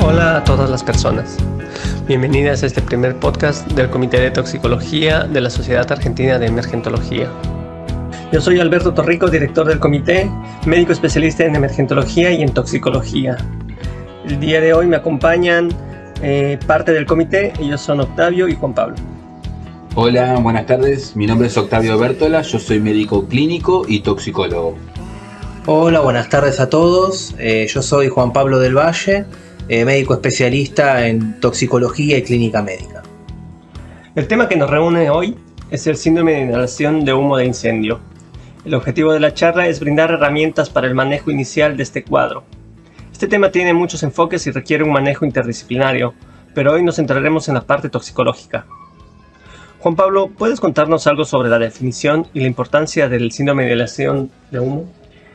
Hola a todas las personas. Bienvenidas a este primer podcast del Comité de Toxicología de la Sociedad Argentina de Emergentología. Yo soy Alberto Torrico, director del comité, médico especialista en emergentología y en toxicología. El día de hoy me acompañan parte del comité, ellos son Octavio y Juan Pablo. Hola, buenas tardes. Mi nombre es Octavio Bértola, yo soy médico clínico y toxicólogo. Hola, buenas tardes a todos. Yo soy Juan Pablo del Valle, médico especialista en toxicología y clínica médica. El tema que nos reúne hoy es el síndrome de inhalación de humo de incendio. El objetivo de la charla es brindar herramientas para el manejo inicial de este cuadro. Este tema tiene muchos enfoques y requiere un manejo interdisciplinario, pero hoy nos centraremos en la parte toxicológica. Juan Pablo, ¿puedes contarnos algo sobre la definición y la importancia del síndrome de inhalación de humo?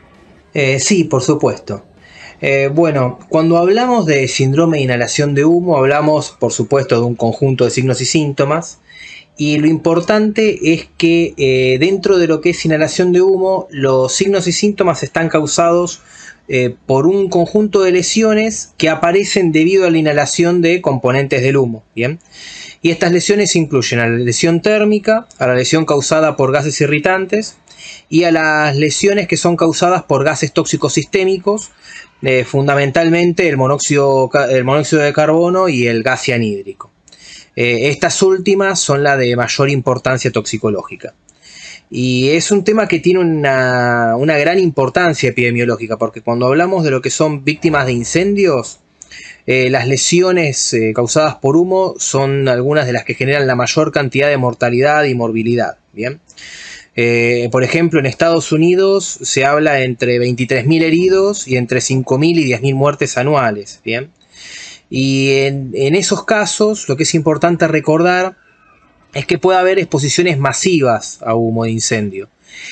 Sí, por supuesto. Bueno, cuando hablamos de síndrome de inhalación de humo, hablamos, por supuesto, de un conjunto de signos y síntomas. Y lo importante es que dentro de lo que es inhalación de humo, los signos y síntomas están causados por un conjunto de lesiones que aparecen debido a la inhalación de componentes del humo. ¿Bien? Y estas lesiones incluyen a la lesión térmica, a la lesión causada por gases irritantes y a las lesiones que son causadas por gases tóxicos sistémicos, fundamentalmente el monóxido de carbono y el gas cianhídrico. Estas últimas son las de mayor importancia toxicológica. Y es un tema que tiene una gran importancia epidemiológica, porque cuando hablamos de lo que son víctimas de incendios, las lesiones causadas por humo son algunas de las que generan la mayor cantidad de mortalidad y morbilidad. ¿Bien? Por ejemplo, en Estados Unidos se habla entre 23.000 heridos y entre 5.000 y 10.000 muertes anuales. ¿Bien? Y en esos casos lo que es importante recordar es que puede haber exposiciones masivas a humo de incendio.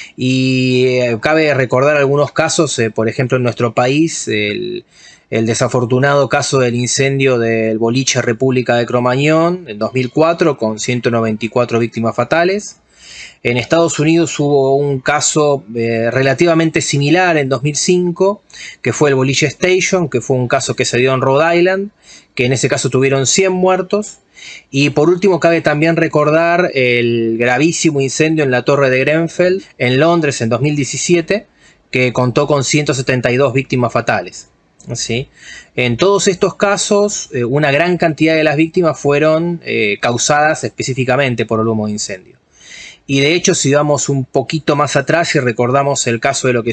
Y cabe recordar algunos casos, por ejemplo en nuestro país, el desafortunado caso del incendio del boliche República de Cromañón en 2004 con 194 víctimas fatales. En Estados Unidos hubo un caso relativamente similar en 2005, que fue el Boliche Station, que fue un caso que se dio en Rhode Island, que en ese caso tuvieron 100 muertos. Y por último cabe también recordar el gravísimo incendio en la Torre de Grenfell en Londres en 2017, que contó con 172 víctimas fatales. ¿Sí? En todos estos casos, una gran cantidad de las víctimas fueron causadas específicamente por el humo de incendio. Y de hecho, si vamos un poquito más atrás y recordamos el caso de lo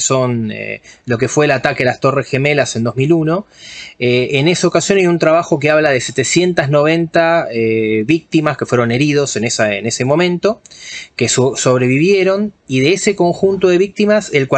que fue el ataque a las Torres Gemelas en 2001, en esa ocasión hay un trabajo que habla de 790 víctimas que fueron heridos en ese momento, que sobrevivieron, y de ese conjunto de víctimas el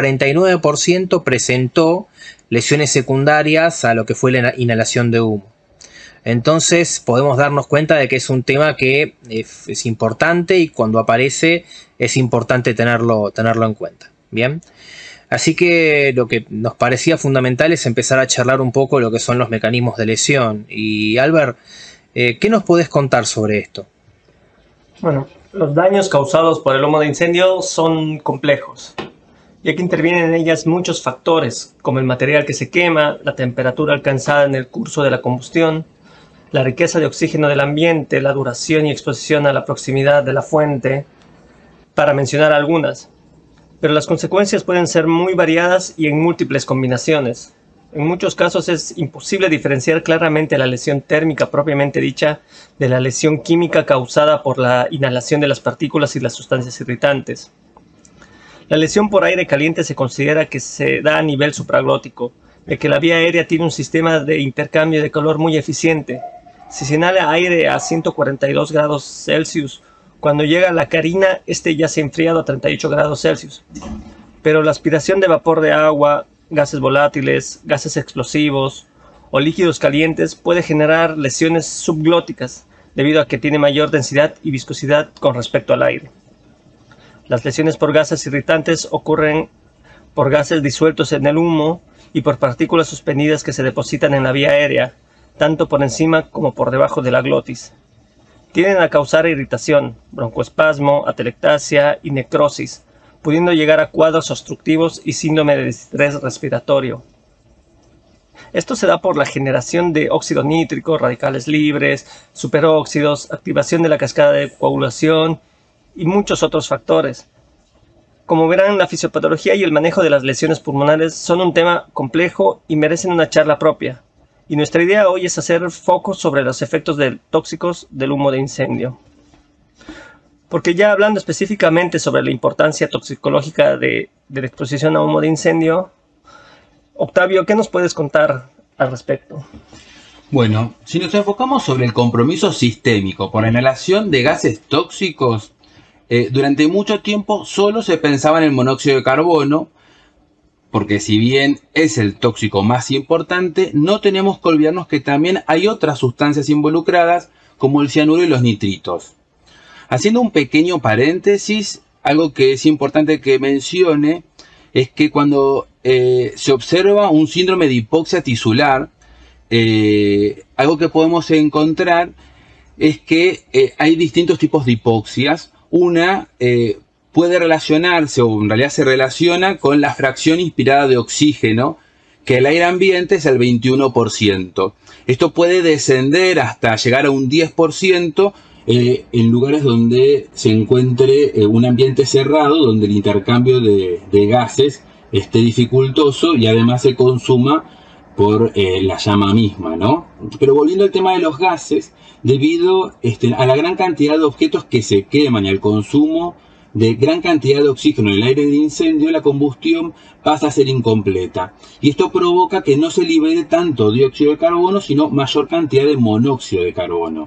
49% presentó lesiones secundarias a lo que fue la inhalación de humo. Entonces podemos darnos cuenta de que es un tema que es importante y cuando aparece es importante tenerlo en cuenta. Bien, así que lo que nos parecía fundamental es empezar a charlar un poco lo que son los mecanismos de lesión. Y Albert, ¿qué nos podés contar sobre esto? Bueno, los daños causados por el humo de incendio son complejos, ya que intervienen en ellas muchos factores, como el material que se quema, la temperatura alcanzada en el curso de la combustión, la riqueza de oxígeno del ambiente, la duración y exposición a la proximidad de la fuente, para mencionar algunas. Pero las consecuencias pueden ser muy variadas y en múltiples combinaciones. En muchos casos es imposible diferenciar claramente la lesión térmica propiamente dicha de la lesión química causada por la inhalación de las partículas y las sustancias irritantes. La lesión por aire caliente se considera que se da a nivel supraglótico, de que la vía aérea tiene un sistema de intercambio de calor muy eficiente. Si se inhala aire a 142 grados Celsius, cuando llega a la carina, este ya se ha enfriado a 38 grados Celsius. Pero la aspiración de vapor de agua, gases volátiles, gases explosivos o líquidos calientes puede generar lesiones subglóticas, debido a que tiene mayor densidad y viscosidad con respecto al aire. Las lesiones por gases irritantes ocurren por gases disueltos en el humo y por partículas suspendidas que se depositan en la vía aérea, tanto por encima como por debajo de la glotis. Tienden a causar irritación, broncoespasmo, atelectasia y necrosis, pudiendo llegar a cuadros obstructivos y síndrome de distrés respiratorio. Esto se da por la generación de óxido nítrico, radicales libres, superóxidos, activación de la cascada de coagulación y muchos otros factores. Como verán, la fisiopatología y el manejo de las lesiones pulmonares son un tema complejo y merecen una charla propia. Y nuestra idea hoy es hacer foco sobre los efectos tóxicos del humo de incendio. Porque ya hablando específicamente sobre la importancia toxicológica de la exposición a humo de incendio, Octavio, ¿qué nos puedes contar al respecto? Bueno, si nos enfocamos sobre el compromiso sistémico por la inhalación de gases tóxicos, durante mucho tiempo solo se pensaba en el monóxido de carbono, porque si bien es el tóxico más importante, no tenemos que olvidarnos que también hay otras sustancias involucradas, como el cianuro y los nitritos. Haciendo un pequeño paréntesis, algo que es importante que mencione es que cuando se observa un síndrome de hipoxia tisular, algo que podemos encontrar es que hay distintos tipos de hipoxias. Una puede relacionarse, o en realidad se relaciona con la fracción inspirada de oxígeno, que el aire ambiente es el 21%. Esto puede descender hasta llegar a un 10% en lugares donde se encuentre un ambiente cerrado, donde el intercambio de gases esté dificultoso y además se consuma por la llama misma, ¿no? Pero volviendo al tema de los gases, debido a la gran cantidad de objetos que se queman y al consumo de gran cantidad de oxígeno en el aire de incendio, la combustión pasa a ser incompleta. Y esto provoca que no se libere tanto dióxido de carbono, sino mayor cantidad de monóxido de carbono.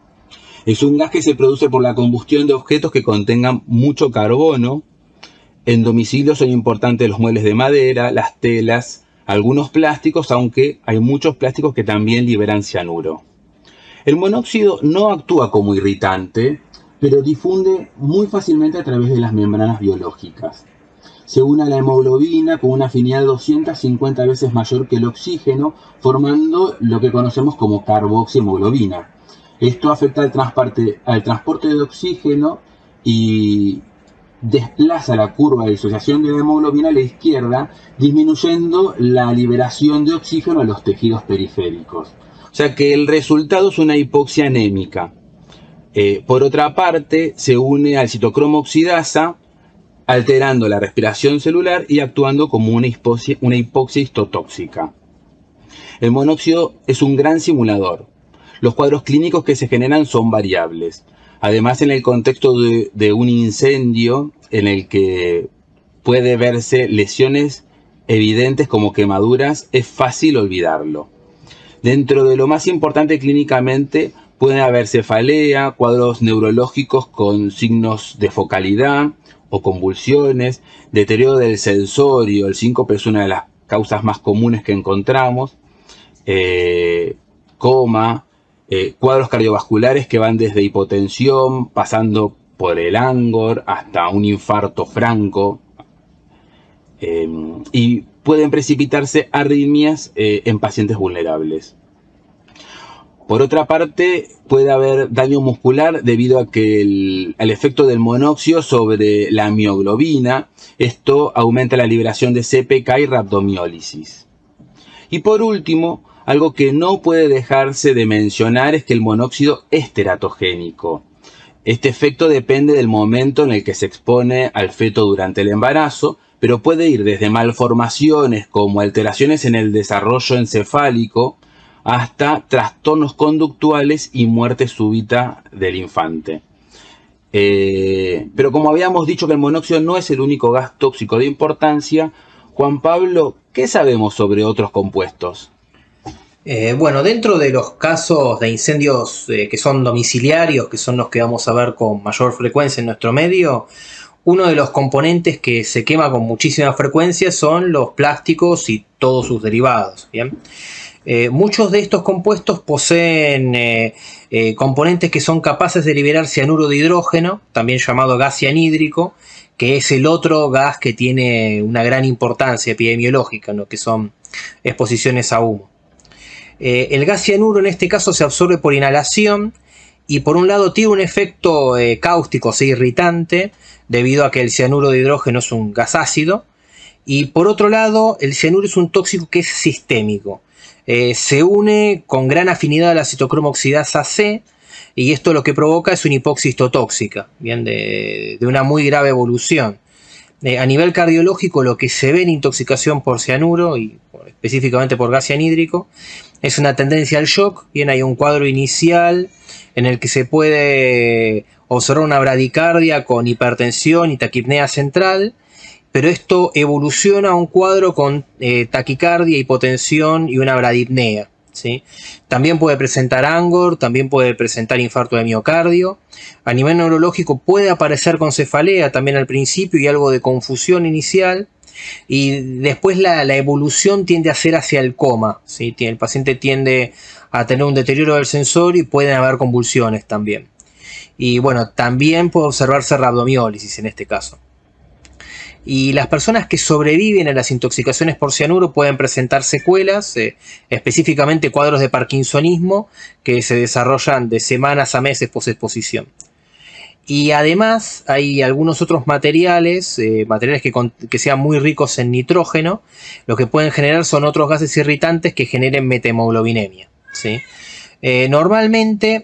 Es un gas que se produce por la combustión de objetos que contengan mucho carbono. En domicilio son importantes los muebles de madera, las telas, algunos plásticos, aunque hay muchos plásticos que también liberan cianuro. El monóxido no actúa como irritante, pero difunde muy fácilmente a través de las membranas biológicas. Se une a la hemoglobina con una afinidad 250 veces mayor que el oxígeno, formando lo que conocemos como carboxihemoglobina. Esto afecta al transporte de oxígeno y desplaza la curva de disociación de la hemoglobina a la izquierda, disminuyendo la liberación de oxígeno a los tejidos periféricos. O sea que el resultado es una hipoxia anémica. Por otra parte, se une al citocromo oxidasa, alterando la respiración celular y actuando como una hipoxia histotóxica. El monóxido es un gran simulador. Los cuadros clínicos que se generan son variables. Además, en el contexto de un incendio en el que puede verse lesiones evidentes como quemaduras, es fácil olvidarlo. Dentro de lo más importante clínicamente puede haber cefalea, cuadros neurológicos con signos de focalidad o convulsiones, deterioro del sensorio, el síncope es una de las causas más comunes que encontramos, coma, cuadros cardiovasculares que van desde hipotensión, pasando por el Angor hasta un infarto franco, y pueden precipitarse arritmias en pacientes vulnerables. Por otra parte, puede haber daño muscular debido a que al efecto del monóxido sobre la mioglobina. Esto aumenta la liberación de CPK y rhabdomiólisis. Y por último, algo que no puede dejarse de mencionar es que el monóxido es teratogénico. Este efecto depende del momento en el que se expone al feto durante el embarazo, pero puede ir desde malformaciones como alteraciones en el desarrollo encefálico hasta trastornos conductuales y muerte súbita del infante. Pero como habíamos dicho que el monóxido no es el único gas tóxico de importancia, Juan Pablo, ¿qué sabemos sobre otros compuestos? Bueno, dentro de los casos de incendios que son domiciliarios, que son los que vamos a ver con mayor frecuencia en nuestro medio, uno de los componentes que se quema con muchísima frecuencia son los plásticos y todos sus derivados, ¿bien? Muchos de estos compuestos poseen componentes que son capaces de liberar cianuro de hidrógeno, también llamado gas cianhídrico, que es el otro gas que tiene una gran importancia epidemiológica, ¿no? Que son exposiciones a humo. El gas cianuro en este caso se absorbe por inhalación y por un lado tiene un efecto cáustico, o sea, irritante, debido a que el cianuro de hidrógeno es un gas ácido, y por otro lado el cianuro es un tóxico que es sistémico. se une con gran afinidad a la citocromo oxidasa C, y esto lo que provoca es una hipoxia histotóxica, bien, de una muy grave evolución. A nivel cardiológico, lo que se ve en intoxicación por cianuro, y específicamente por gas cianhídrico, es una tendencia al shock. Bien, hay un cuadro inicial en el que se puede observar una bradicardia con hipertensión y taquipnea central, pero esto evoluciona a un cuadro con taquicardia, hipotensión y una bradipnea, ¿sí? También puede presentar angor, también puede presentar infarto de miocardio. A nivel neurológico puede aparecer con cefalea también al principio y algo de confusión inicial, y después la evolución tiende a ser hacia el coma, ¿sí? El paciente tiende a tener un deterioro del sensor y pueden haber convulsiones también. Y bueno, también puede observarse rabdomiólisis en este caso. Y las personas que sobreviven a las intoxicaciones por cianuro pueden presentar secuelas, específicamente cuadros de parkinsonismo que se desarrollan de semanas a meses posexposición. Y además hay algunos otros materiales, que sean muy ricos en nitrógeno, lo que pueden generar son otros gases irritantes que generen metahemoglobinemia, ¿sí? Normalmente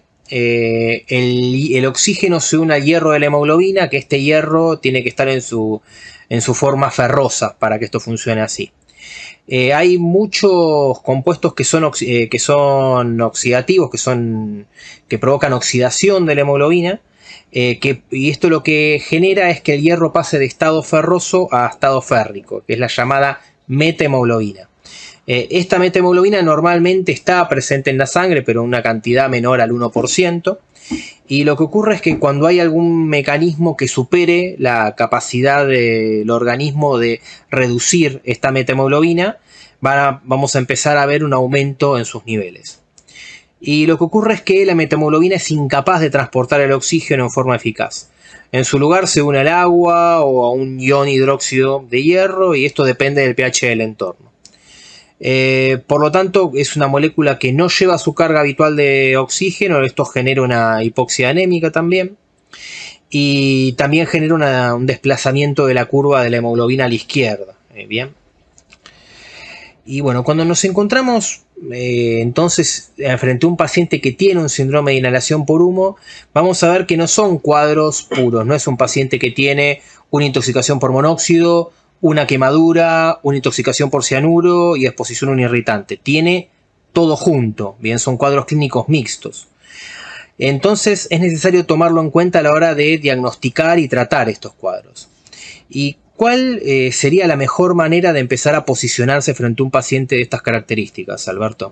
el oxígeno se une al hierro de la hemoglobina, que este hierro tiene que estar en su forma ferrosa para que esto funcione así. Hay muchos compuestos que son oxidativos, que provocan oxidación de la hemoglobina, y esto lo que genera es que el hierro pase de estado ferroso a estado férrico, que es la llamada metahemoglobina. Esta metahemoglobina normalmente está presente en la sangre, pero en una cantidad menor al 1%. Y lo que ocurre es que cuando hay algún mecanismo que supere la capacidad del organismo de reducir esta metahemoglobina, vamos a empezar a ver un aumento en sus niveles. Y lo que ocurre es que la metahemoglobina es incapaz de transportar el oxígeno en forma eficaz. En su lugar se une al agua o a un ion hidróxido de hierro, y esto depende del pH del entorno. Por lo tanto, es una molécula que no lleva su carga habitual de oxígeno. Esto genera una hipoxia anémica también, y también genera un desplazamiento de la curva de la hemoglobina a la izquierda. Bien. Y bueno, cuando nos encontramos entonces frente a un paciente que tiene un síndrome de inhalación por humo, vamos a ver que no son cuadros puros. No es un paciente que tiene una intoxicación por monóxido, una quemadura, una intoxicación por cianuro y exposición a un irritante. Tiene todo junto. Bien, son cuadros clínicos mixtos. Entonces es necesario tomarlo en cuenta a la hora de diagnosticar y tratar estos cuadros. ¿Y cuál sería la mejor manera de empezar a posicionarse frente a un paciente de estas características, Alberto?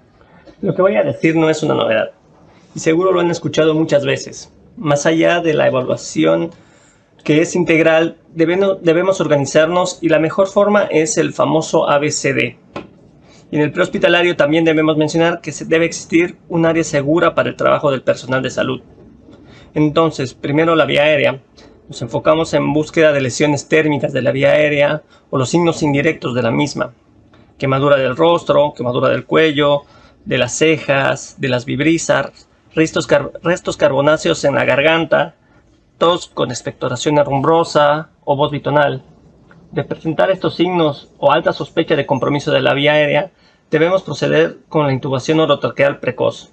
Lo que voy a decir no es una novedad, y seguro lo han escuchado muchas veces. Más allá de la evaluación, que es integral, debemos organizarnos, y la mejor forma es el famoso ABCD. Y en el prehospitalario también debemos mencionar que debe existir un área segura para el trabajo del personal de salud. Entonces, primero la vía aérea. Nos enfocamos en búsqueda de lesiones térmicas de la vía aérea o los signos indirectos de la misma. Quemadura del rostro, quemadura del cuello, de las cejas, de las vibrisas, restos carbonáceos en la garganta, tos con expectoración herrumbrosa o voz bitonal. De presentar estos signos o alta sospecha de compromiso de la vía aérea, debemos proceder con la intubación orotraqueal precoz.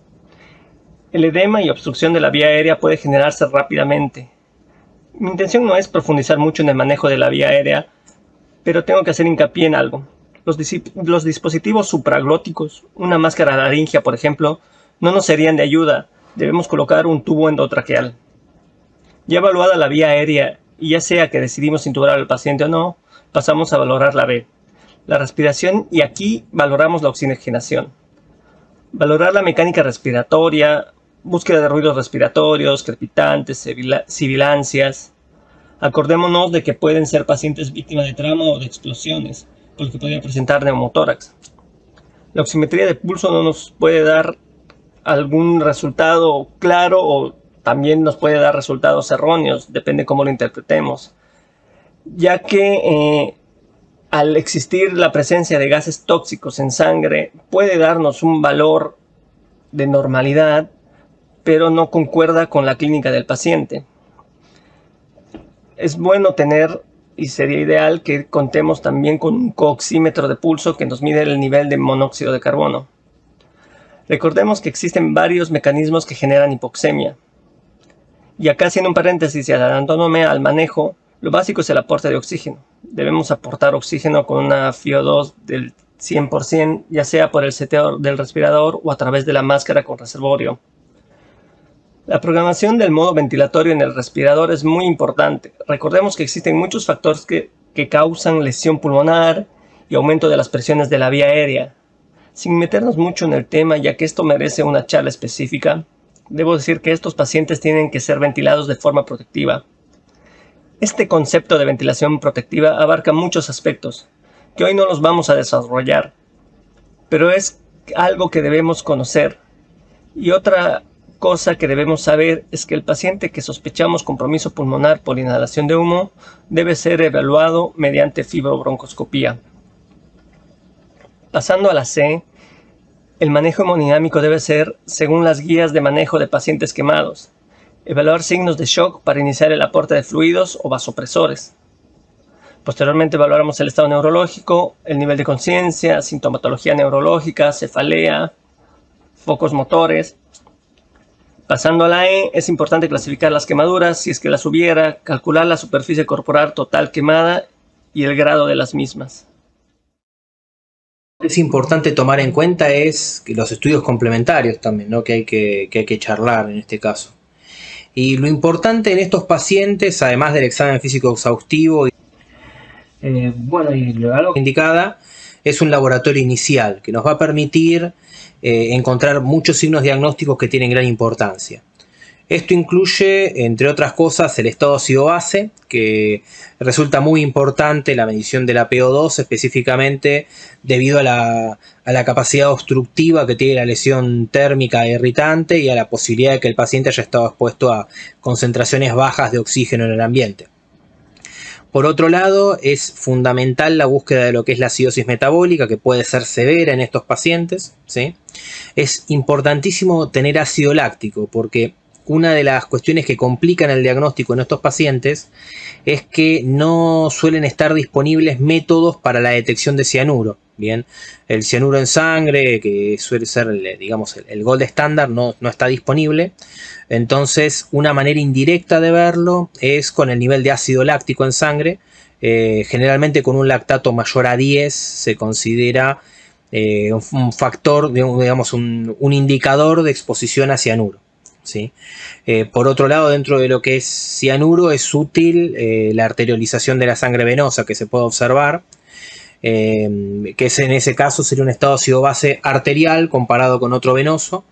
El edema y obstrucción de la vía aérea puede generarse rápidamente. Mi intención no es profundizar mucho en el manejo de la vía aérea, pero tengo que hacer hincapié en algo. Los dispositivos supraglóticos, una máscara laringia por ejemplo, no nos serían de ayuda. Debemos colocar un tubo endotraqueal. Ya evaluada la vía aérea, y ya sea que decidimos intubar al paciente o no, pasamos a valorar la B, la respiración, y aquí valoramos la oxigenación. Valorar la mecánica respiratoria, búsqueda de ruidos respiratorios, crepitantes, sibilancias. Acordémonos de que pueden ser pacientes víctimas de trauma o de explosiones, por lo que podría presentar neumotórax. La oximetría de pulso no nos puede dar algún resultado claro, o también nos puede dar resultados erróneos, depende cómo lo interpretemos, ya que al existir la presencia de gases tóxicos en sangre, puede darnos un valor de normalidad, pero no concuerda con la clínica del paciente. Es bueno tener y sería ideal que contemos también con un cooxímetro de pulso que nos mide el nivel de monóxido de carbono. Recordemos que existen varios mecanismos que generan hipoxemia. Y acá, haciendo un paréntesis y adelantándome al manejo, lo básico es el aporte de oxígeno. Debemos aportar oxígeno con una FiO2 del 100%, ya sea por el seteo del respirador o a través de la máscara con reservorio. La programación del modo ventilatorio en el respirador es muy importante. Recordemos que existen muchos factores que causan lesión pulmonar y aumento de las presiones de la vía aérea. Sin meternos mucho en el tema, ya que esto merece una charla específica, debo decir que estos pacientes tienen que ser ventilados de forma protectiva. Este concepto de ventilación protectiva abarca muchos aspectos, que hoy no los vamos a desarrollar, pero es algo que debemos conocer. Y otra cosa que debemos saber es que el paciente que sospechamos compromiso pulmonar por inhalación de humo debe ser evaluado mediante fibrobroncoscopía. Pasando a la C, el manejo hemodinámico debe ser según las guías de manejo de pacientes quemados. Evaluar signos de shock para iniciar el aporte de fluidos o vasopresores. Posteriormente evaluaremos el estado neurológico, el nivel de conciencia, sintomatología neurológica, cefalea, focos motores. Pasando a la E, es importante clasificar las quemaduras, si es que las hubiera, calcular la superficie corporal total quemada y el grado de las mismas. Es importante tomar en cuenta es que los estudios complementarios también, ¿no? que hay que charlar en este caso. Y lo importante en estos pacientes, además del examen físico exhaustivo, y algo indicada, es un laboratorio inicial que nos va a permitir encontrar muchos signos diagnósticos que tienen gran importancia. Esto incluye, entre otras cosas, el estado ácido-base, que resulta muy importante la medición de la PO2, específicamente debido a la capacidad obstructiva que tiene la lesión térmica irritante y a la posibilidad de que el paciente haya estado expuesto a concentraciones bajas de oxígeno en el ambiente. Por otro lado, es fundamental la búsqueda de lo que es la acidosis metabólica, que puede ser severa en estos pacientes, ¿sí? Es importantísimo tener ácido láctico, porque una de las cuestiones que complican el diagnóstico en estos pacientes es que no suelen estar disponibles métodos para la detección de cianuro. Bien, el cianuro en sangre, que suele ser, digamos, el gold estándar, no está disponible. Entonces, una manera indirecta de verlo es con el nivel de ácido láctico en sangre. Generalmente con un lactato mayor a 10 se considera un factor, digamos, un indicador de exposición a cianuro. ¿Sí? Por otro lado, dentro de lo que es cianuro, es útil la arteriolización de la sangre venosa que se puede observar, que en ese caso sería un estado ácido-base arterial comparado con otro venoso,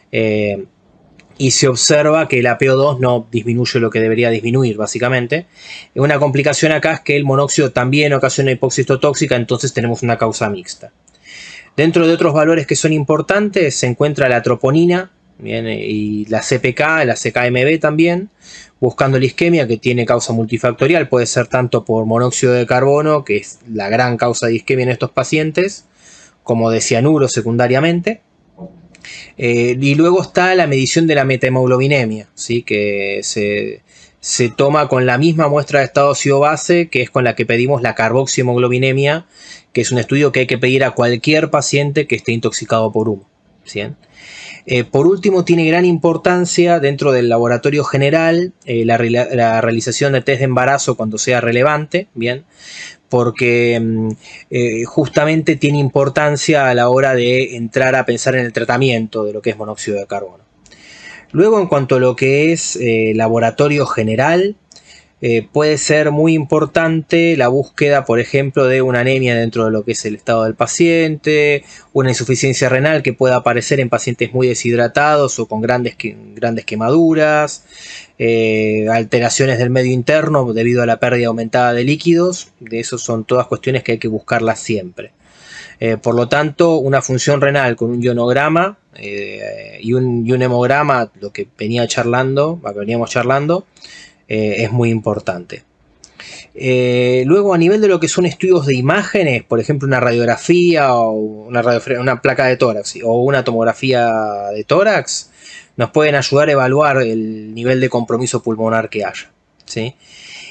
y se observa que la PO2 no disminuye lo que debería disminuir, básicamente. Una complicación acá es que el monóxido también ocasiona hipoxia histotóxica, entonces tenemos una causa mixta. Dentro de otros valores que son importantes se encuentra la troponina, bien, y la CPK, la CKMB también, buscando la isquemia, que tiene causa multifactorial, puede ser tanto por monóxido de carbono, que es la gran causa de isquemia en estos pacientes, como de cianuro secundariamente. Y luego está la medición de la metahemoglobinemia, ¿sí? Que se toma con la misma muestra de estado ácido-base, que es con la que pedimos la carboxihemoglobinemia, que es un estudio que hay que pedir a cualquier paciente que esté intoxicado por humo, ¿sí? Por último, tiene gran importancia dentro del laboratorio general la realización de test de embarazo cuando sea relevante, bien, porque justamente tiene importancia a la hora de entrar a pensar en el tratamiento de lo que es monóxido de carbono. Luego, en cuanto a lo que es laboratorio general, puede ser muy importante la búsqueda, por ejemplo, de una anemia dentro de lo que es el estado del paciente, una insuficiencia renal que pueda aparecer en pacientes muy deshidratados o con grandes quemaduras, alteraciones del medio interno debido a la pérdida aumentada de líquidos. De eso son todas cuestiones que hay que buscarlas siempre. Por lo tanto, una función renal con un ionograma y un hemograma, lo que veníamos charlando, es muy importante. Luego, a nivel de lo que son estudios de imágenes, por ejemplo una radiografía o una placa de tórax o una tomografía de tórax, nos pueden ayudar a evaluar el nivel de compromiso pulmonar que haya, ¿sí?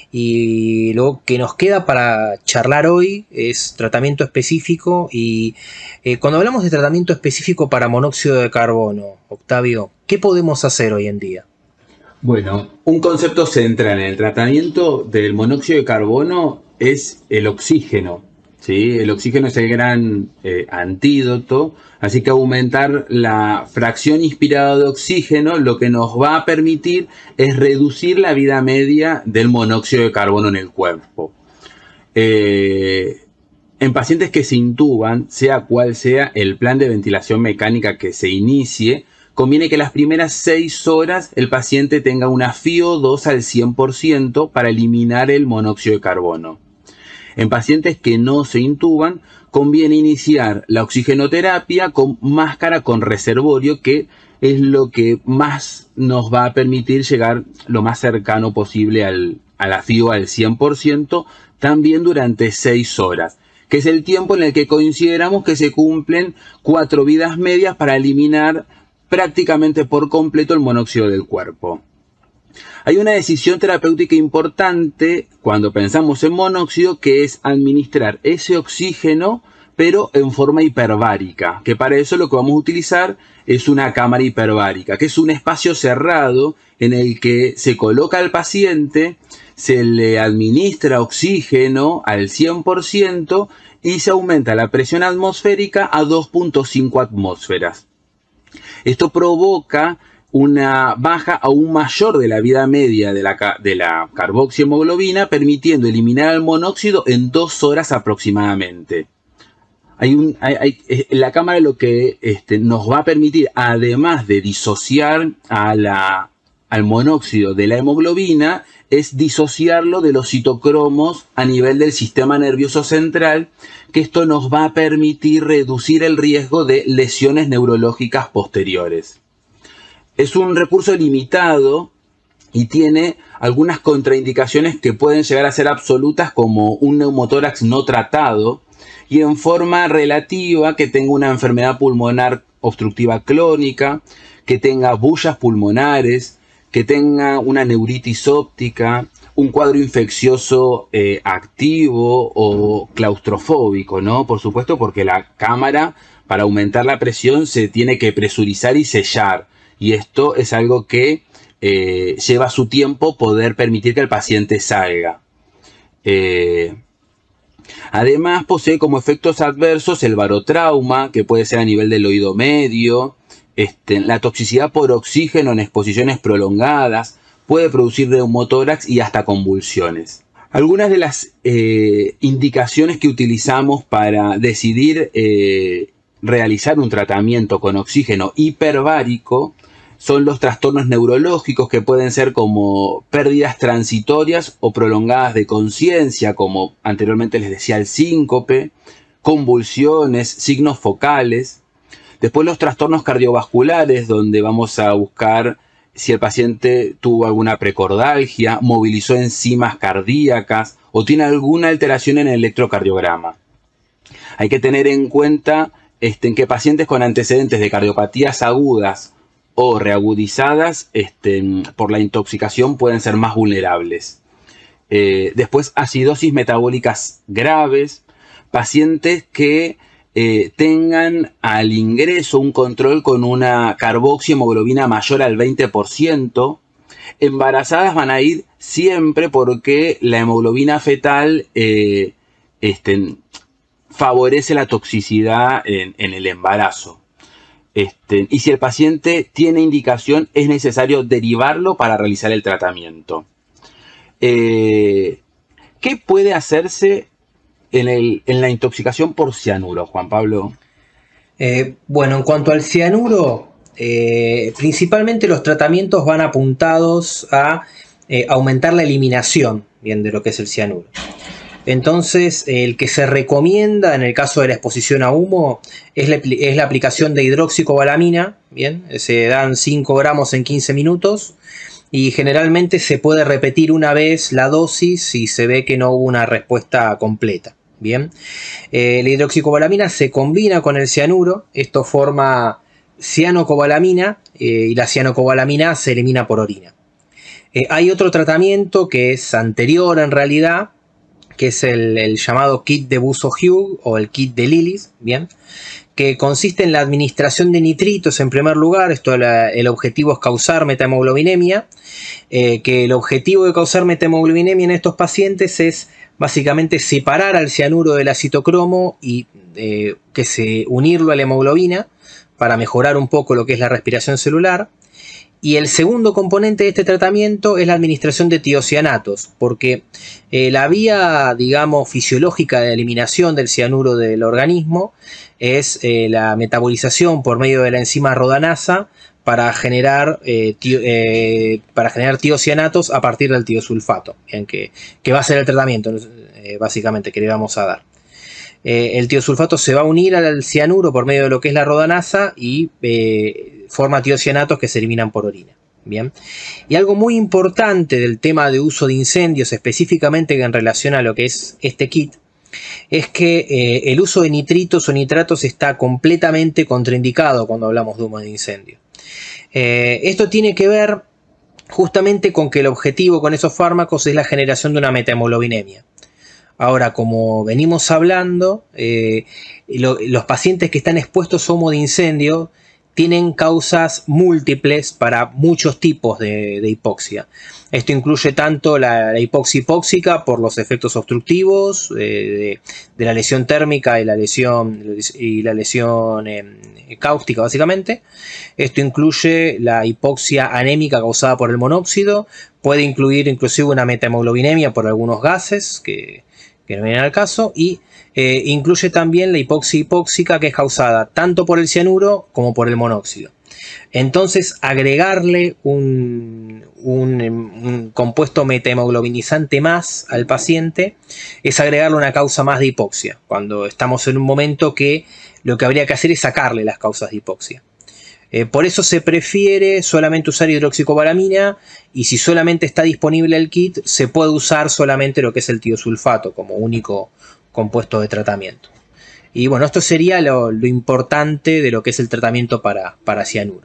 Y lo que nos queda para charlar hoy es tratamiento específico. Y cuando hablamos de tratamiento específico para monóxido de carbono, Octavio, ¿qué podemos hacer hoy en día? Bueno, un concepto central en el tratamiento del monóxido de carbono es el oxígeno, ¿sí? El oxígeno es el gran antídoto, así que aumentar la fracción inspirada de oxígeno lo que nos va a permitir es reducir la vida media del monóxido de carbono en el cuerpo. En pacientes que se intuban, sea cual sea el plan de ventilación mecánica que se inicie, conviene que las primeras 6 horas el paciente tenga una FiO2 al 100% para eliminar el monóxido de carbono. En pacientes que no se intuban, conviene iniciar la oxigenoterapia con máscara con reservorio, que es lo que más nos va a permitir llegar lo más cercano posible a la FiO al 100%, también durante 6 horas, que es el tiempo en el que consideramos que se cumplen 4 vidas medias para eliminar prácticamente por completo el monóxido del cuerpo. Hay una decisión terapéutica importante cuando pensamos en monóxido, que es administrar ese oxígeno pero en forma hiperbárica, que para eso lo que vamos a utilizar es una cámara hiperbárica, que es un espacio cerrado en el que se coloca al paciente, se le administra oxígeno al 100% y se aumenta la presión atmosférica a 2.5 atmósferas. Esto provoca una baja aún mayor de la vida media de la carboxihemoglobina, permitiendo eliminar el monóxido en 2 horas aproximadamente. La cámara lo que nos va a permitir, además de disociar al monóxido de la hemoglobina, es disociarlo de los citocromos a nivel del sistema nervioso central, que esto nos va a permitir reducir el riesgo de lesiones neurológicas posteriores. Es un recurso limitado y tiene algunas contraindicaciones que pueden llegar a ser absolutas, como un neumotórax no tratado, y en forma relativa que tenga una enfermedad pulmonar obstructiva crónica, que tenga bullas pulmonares, que tenga una neuritis óptica, un cuadro infeccioso activo o claustrofóbico, ¿no? Por supuesto, porque la cámara, para aumentar la presión, se tiene que presurizar y sellar. Y esto es algo que lleva su tiempo poder permitir que el paciente salga. Además, posee como efectos adversos el barotrauma, que puede ser a nivel del oído medio, la toxicidad por oxígeno en exposiciones prolongadas, puede producir neumotórax y hasta convulsiones. Algunas de las indicaciones que utilizamos para decidir realizar un tratamiento con oxígeno hiperbárico son los trastornos neurológicos, que pueden ser como pérdidas transitorias o prolongadas de conciencia, como anteriormente les decía el síncope, convulsiones, signos focales. Después los trastornos cardiovasculares, donde vamos a buscar si el paciente tuvo alguna precordalgia, movilizó enzimas cardíacas o tiene alguna alteración en el electrocardiograma. Hay que tener en cuenta en que pacientes con antecedentes de cardiopatías agudas o reagudizadas por la intoxicación pueden ser más vulnerables. Después, acidosis metabólicas graves, pacientes que tengan al ingreso un control con una carboxihemoglobina mayor al 20%. Embarazadas van a ir siempre porque la hemoglobina fetal favorece la toxicidad en el embarazo. Y si el paciente tiene indicación, es necesario derivarlo para realizar el tratamiento. ¿Qué puede hacerse en la intoxicación por cianuro, Juan Pablo? Bueno, en cuanto al cianuro, principalmente los tratamientos van apuntados a aumentar la eliminación, bien, de lo que es el cianuro. Entonces, el que se recomienda en el caso de la exposición a humo es la aplicación de hidroxicobalamina, bien, se dan 5 gramos en 15 minutos. Y generalmente se puede repetir una vez la dosis si se ve que no hubo una respuesta completa. Bien, la hidroxicobalamina se combina con el cianuro. Esto forma cianocobalamina y la cianocobalamina se elimina por orina. Hay otro tratamiento que es anterior en realidad, que es el llamado kit de Buzo-Hughes o el kit de Lillis, ¿bien? Que consiste en la administración de nitritos en primer lugar. El objetivo es causar metahemoglobinemia, que el objetivo de causar metahemoglobinemia en estos pacientes es básicamente separar al cianuro del acitocromo y unirlo a la hemoglobina para mejorar un poco lo que es la respiración celular. Y el segundo componente de este tratamiento es la administración de tiocianatos, porque la vía, digamos, fisiológica de eliminación del cianuro del organismo es la metabolización por medio de la enzima rodanasa para generar tiocianatos a partir del tiosulfato, bien, que va a ser el tratamiento básicamente que le vamos a dar. El tiosulfato se va a unir al cianuro por medio de lo que es la rodanasa y forma tiocianatos que se eliminan por orina. Bien. Y algo muy importante del tema de uso de incendios, específicamente en relación a lo que es este kit, es que el uso de nitritos o nitratos está completamente contraindicado cuando hablamos de humo de incendio. Esto tiene que ver justamente con que el objetivo con esos fármacos es la generación de una metahemoglobinemia. Ahora, como venimos hablando, los pacientes que están expuestos a humo de incendio tienen causas múltiples para muchos tipos de hipoxia. Esto incluye tanto la hipoxia hipóxica por los efectos obstructivos de la lesión térmica y la lesión cáustica básicamente. Esto incluye la hipoxia anémica causada por el monóxido. Puede incluir inclusive una metahemoglobinemia por algunos gases que no vienen al caso, y incluye también la hipoxia hipóxica, que es causada tanto por el cianuro como por el monóxido. Entonces, agregarle un compuesto metahemoglobinizante más al paciente es agregarle una causa más de hipoxia, cuando estamos en un momento que lo que habría que hacer es sacarle las causas de hipoxia. Por eso se prefiere solamente usar hidroxicobalamina, y si solamente está disponible el kit, se puede usar solamente lo que es el tiosulfato como único compuesto de tratamiento. Y bueno, esto sería lo importante de lo que es el tratamiento para cianuro.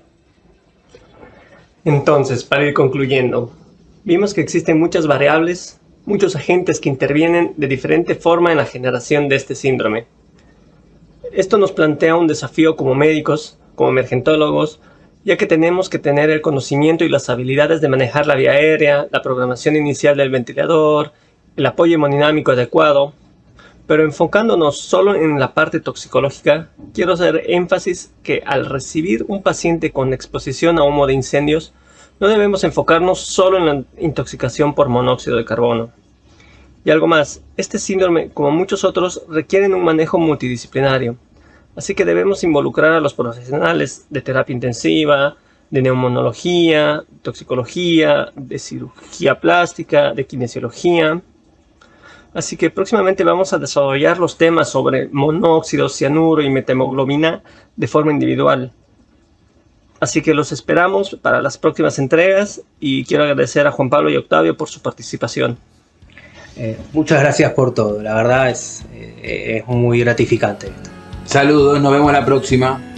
Entonces, para ir concluyendo, vimos que existen muchas variables, muchos agentes que intervienen de diferente forma en la generación de este síndrome. Esto nos plantea un desafío como médicos, como emergentólogos, ya que tenemos que tener el conocimiento y las habilidades de manejar la vía aérea, la programación inicial del ventilador, el apoyo hemodinámico adecuado. Pero enfocándonos solo en la parte toxicológica, quiero hacer énfasis que al recibir un paciente con exposición a humo de incendios, no debemos enfocarnos solo en la intoxicación por monóxido de carbono. Y algo más, este síndrome, como muchos otros, requieren un manejo multidisciplinario. Así que debemos involucrar a los profesionales de terapia intensiva, de neumonología, toxicología, de cirugía plástica, de kinesiología. Así que próximamente vamos a desarrollar los temas sobre monóxido, cianuro y metahemoglobina de forma individual. Así que los esperamos para las próximas entregas y quiero agradecer a Juan Pablo y Octavio por su participación. Muchas gracias por todo, la verdad es muy gratificante esto. Saludos, nos vemos la próxima.